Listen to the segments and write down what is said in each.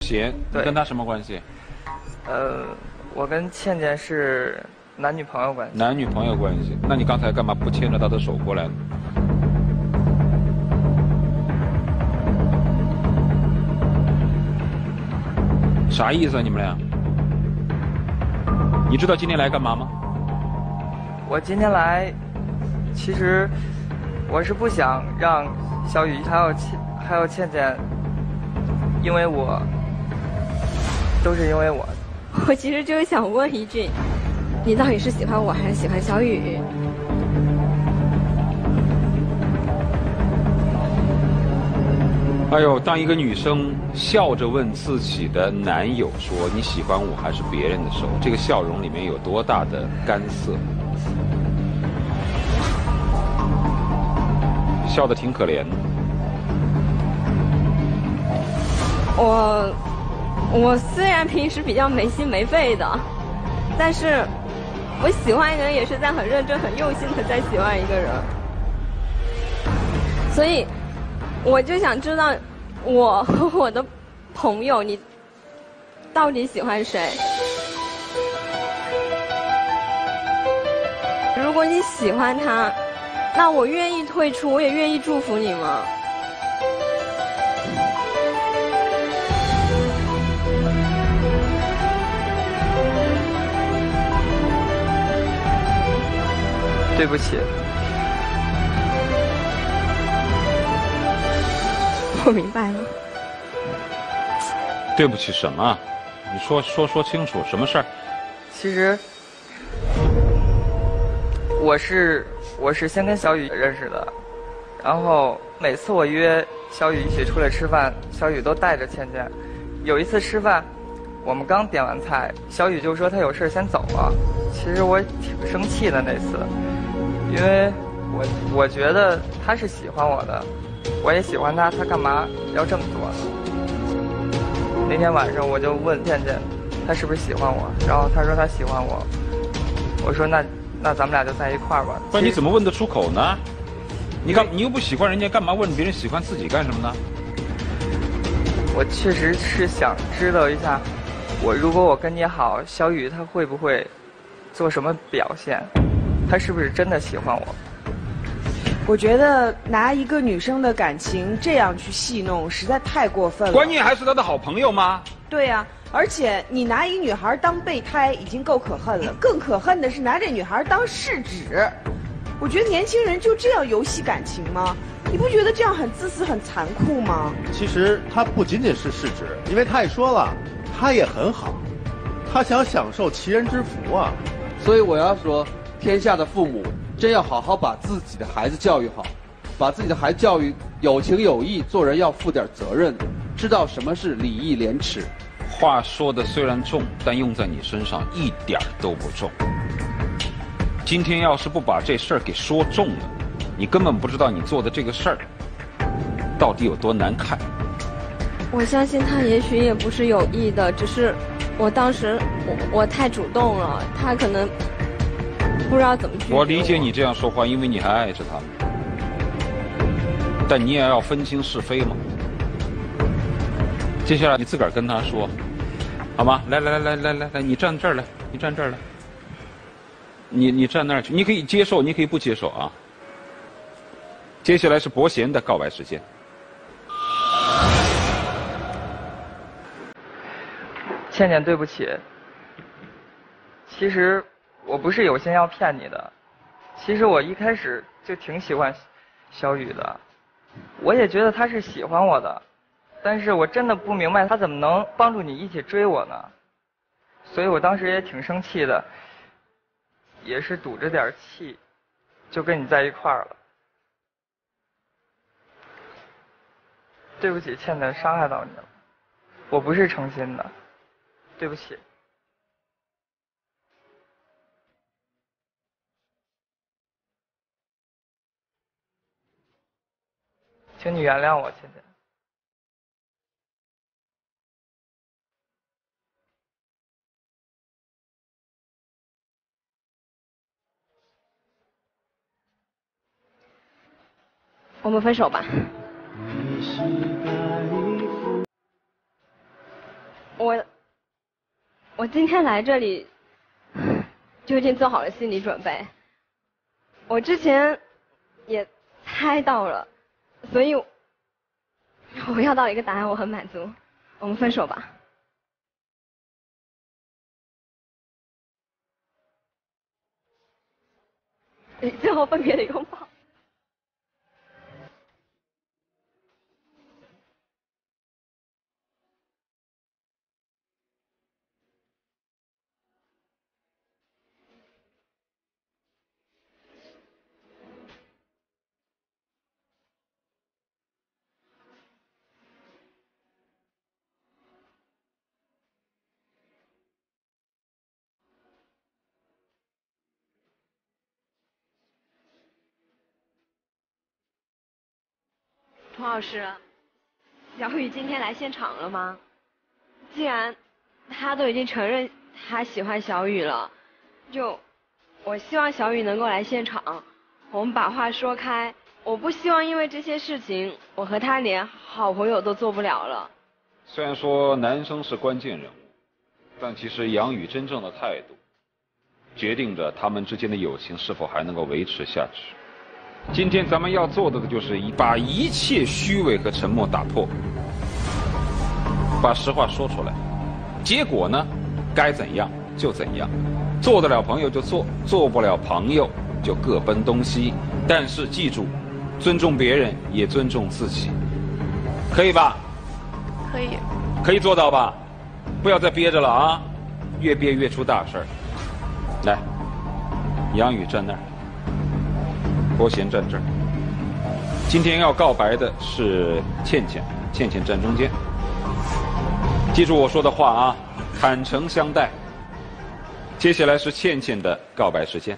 贤，你跟他什么关系？ 我跟倩倩是男女朋友关系。 男女朋友关系，那你刚才干嘛不牵着他的手过来呢？啥意思啊？你们俩？你知道今天来干嘛吗？ 我今天来，其实我是不想让小雨还有倩倩，因为我都是因为我。 我其实就是想问一句，你到底是喜欢我还是喜欢小雨？ 哎呦，当一个女生笑着问自己的男友说你喜欢我还是别人的时候，这个笑容里面有多大的干涩？笑得挺可怜的。 我虽然平时比较没心没肺的，但是我喜欢一个人也是在很认真、很用心的在喜欢一个人，所以我就想知道，我和我的朋友，你到底喜欢谁？如果你喜欢他，那我愿意退出，我也愿意祝福你吗？ 对不起。 我明白了。 对不起什么？你说清楚什么事儿？ 其实我是先跟小雨认识的，然后每次我约小雨一起出来吃饭，小雨都带着倩倩。有一次吃饭，我们刚点完菜，小雨就说她有事先走了。其实我挺生气的那次，因为我觉得他是喜欢我的，我也喜欢他，他干嘛要这么做呢？那天晚上我就问倩倩，他是不是喜欢我？然后他说他喜欢我。我说那咱们俩就在一块儿吧。 不然你怎么问得出口呢？你又不喜欢人家，干嘛问别人喜欢自己干什么呢？ 我确实是想知道一下，如果我跟你好，小雨他会不会做什么表现？他是不是真的喜欢我？ 我觉得拿一个女生的感情这样去戏弄，实在太过分了。 关键还是他的好朋友吗？ 对呀，而且你拿一女孩当备胎已经够可恨了，更可恨的是拿这女孩当试纸。我觉得年轻人就这样游戏感情吗？你不觉得这样很自私、很残酷吗？ 其实他不仅仅是试纸，因为他也说了，他也很好，他想享受其人之福啊。 所以我要说，天下的父母真要好好把自己的孩子教育好，把自己的孩子教育有情有义，做人要负点责任，知道什么是礼义廉耻。 话说的虽然重，但用在你身上一点都不重。今天要是不把这事儿给说重了，你根本不知道你做的这个事儿到底有多难看。 我相信他也许也不是有意的，只是我当时我太主动了，他可能不知道怎么拒绝我。 我理解你这样说话，因为你还爱着他们，但你也要分清是非嘛。接下来你自个儿跟他说，好吗？来，你站这儿来，你站这儿来，你站那儿去，你可以接受，你可以不接受啊。接下来是伯贤的告白时间。 倩倩，对不起。其实我不是有心要骗你的，其实我一开始就挺喜欢小雨的，我也觉得他是喜欢我的，但是我真的不明白他怎么能帮助你一起追我呢？所以我当时也挺生气的，也是堵着点气，就跟你在一块儿了。对不起，倩倩，伤害到你了，我不是诚心的，对不起。请你原谅我，倩倩。 我们分手吧。 我今天来这里就已经做好了心理准备。我之前也猜到了，所以我要到一个答案，我很满足。我们分手吧。最后分别的拥抱。童老师，小雨今天来现场了吗？既然他都已经承认他喜欢小雨了，我希望小雨能够来现场，我们把话说开。我不希望因为这些事情，我和他连好朋友都做不了了。 虽然说男生是关键人物，但其实杨宇真正的态度，决定着他们之间的友情是否还能够维持下去。今天咱们要做的就是把一切虚伪和沉默打破，把实话说出来。结果呢，该怎样就怎样，做得了朋友就做，做不了朋友就各奔东西。但是记住，尊重别人也尊重自己，可以吧？ 可以。 可以做到吧？不要再憋着了啊！越憋越出大事儿。来，杨宇站那儿。国贤站这儿。今天要告白的是倩倩，倩倩站中间。记住我说的话啊，坦诚相待。接下来是倩倩的告白时间。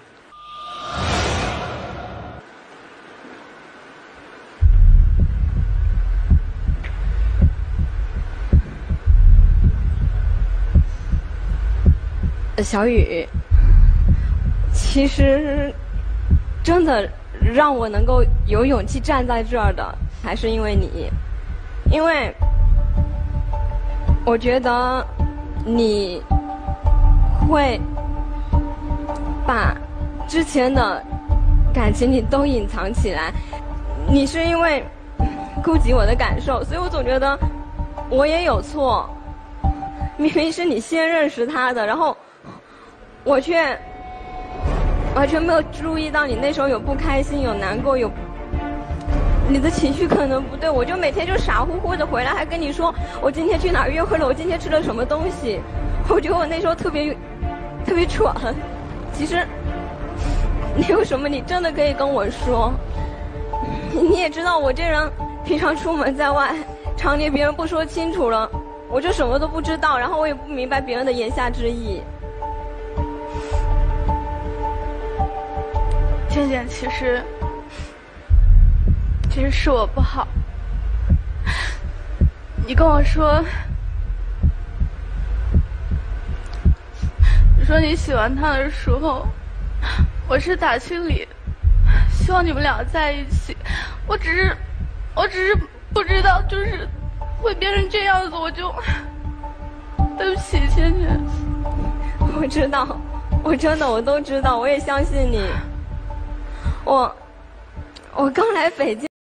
小雨，其实真的让我能够有勇气站在这儿的，还是因为你。因为我觉得你会把之前的感情你都隐藏起来，你是因为顾及我的感受，所以我总觉得我也有错。明明是你先认识他的，然后我却完全没有注意到你那时候有不开心，有难过，有你的情绪可能不对，我就每天就傻乎乎的回来，还跟你说我今天去哪儿约会了，我今天吃了什么东西。我觉得我那时候特别蠢。其实你有什么你真的可以跟我说。你也知道我这人平常出门在外，常年别人不说清楚了，我就什么都不知道，然后我也不明白别人的言下之意。 倩倩，其实是我不好。你跟我说，你说你喜欢他的时候，我是打心里希望你们俩在一起。我只是不知道，就是会变成这样子，我就对不起，倩倩。 我知道，我真的我都知道，我也相信你。我刚来北京。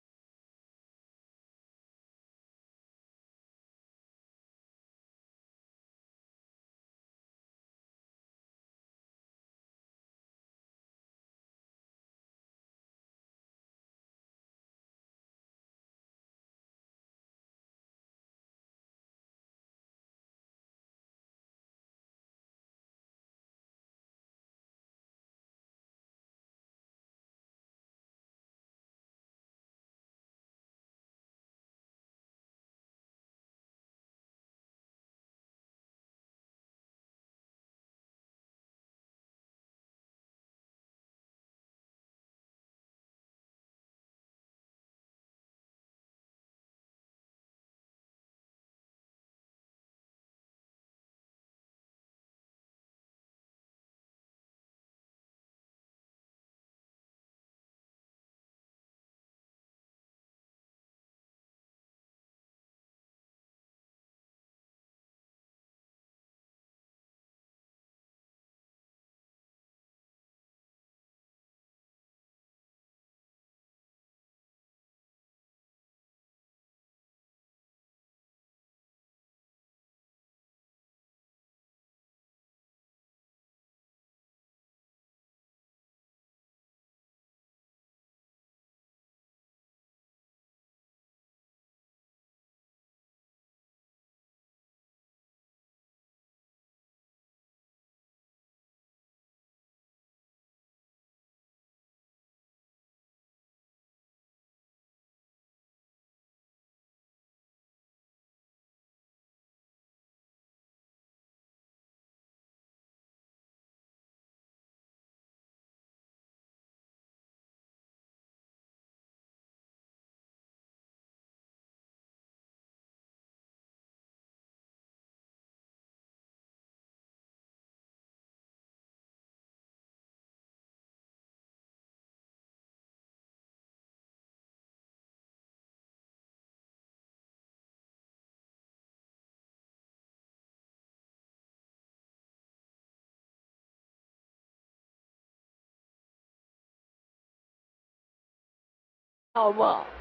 好不好？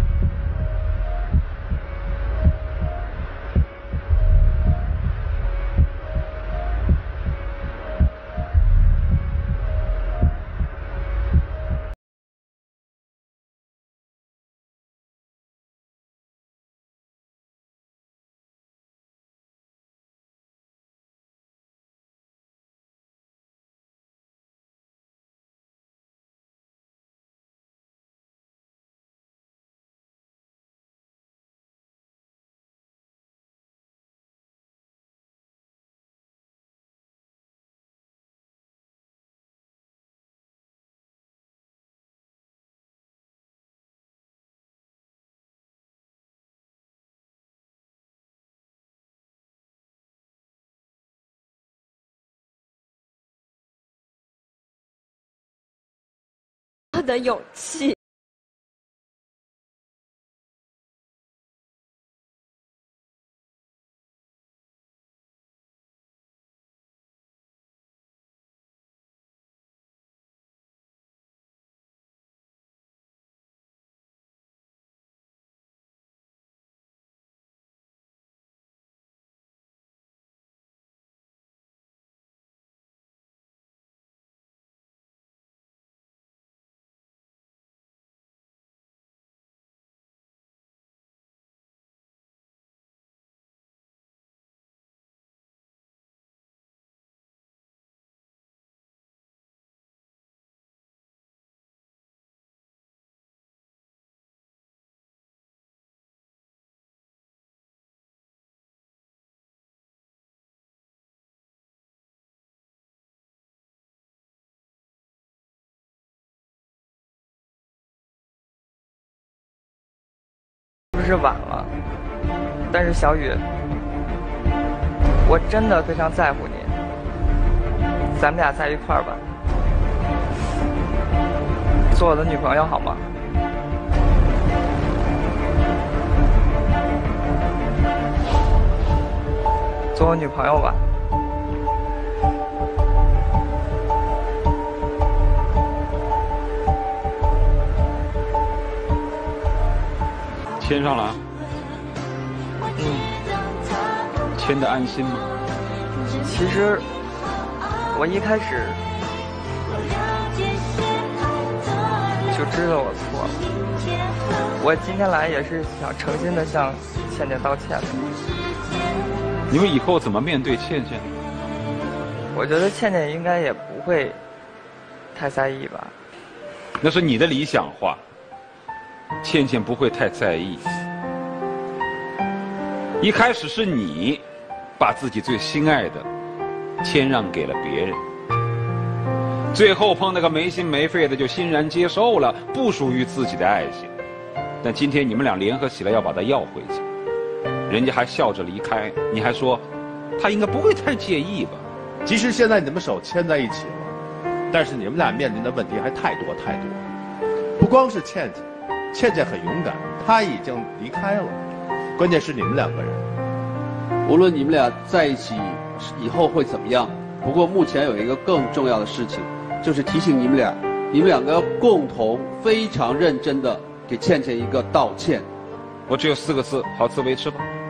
我的勇气。 不是晚了，但是小雨，我真的非常在乎你，咱们俩在一块儿吧，做我的女朋友好吗？做我女朋友吧。 签上了，签的安心吗？ 其实我一开始就知道我错了，我今天来也是想诚心的向倩倩道歉的。 你们以后怎么面对倩倩？ 我觉得倩倩应该也不会太在意吧。 那是你的理想化，倩倩不会太在意。一开始是你把自己最心爱的谦让给了别人，最后碰那个没心没肺的就欣然接受了不属于自己的爱情。但今天你们俩联合起来要把它要回去，人家还笑着离开，你还说他应该不会太介意吧？ 即使现在你们手牵在一起了，但是你们俩面临的问题还太多太多。不光是倩倩，倩倩很勇敢，她已经离开了，关键是你们两个人。 无论你们俩在一起以后会怎么样，不过目前有一个更重要的事情，就是提醒你们两个要共同非常认真的给倩倩一个道歉。 我只有4个字，好自为之吧。